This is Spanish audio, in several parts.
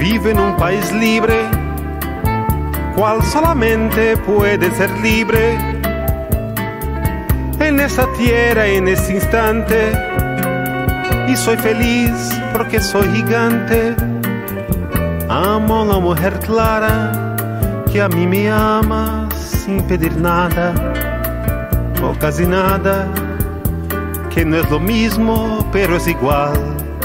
Vivo en un país libre, cual solamente puede ser libre. En esta tierra, en este instante, y soy feliz porque soy gigante. Amo a una mujer clara que a mí me ama sin pedir nada o casi nada, que no es lo mismo pero es igual.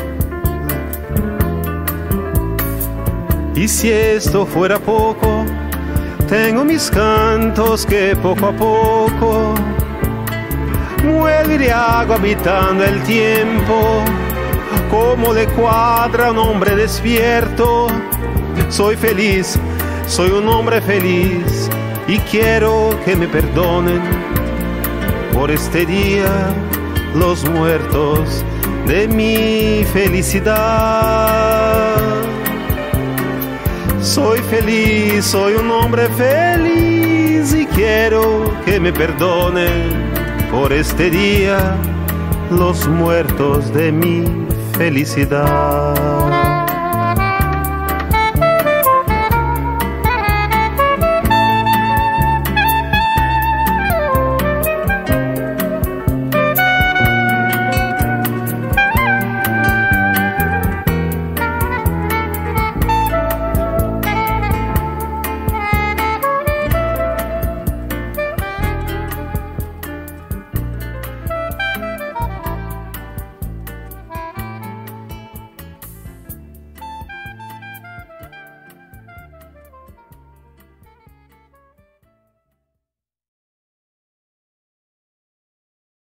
Y si esto fuera poco, tengo mis cantos que poco a poco mueve de agua habitando el tiempo, como le cuadra a un hombre despierto. Soy feliz, soy un hombre feliz, y quiero que me perdonen por este día los muertos de mi felicidad. Soy feliz, soy un hombre feliz, y quiero que me perdonen por este día los muertos de mi felicidad.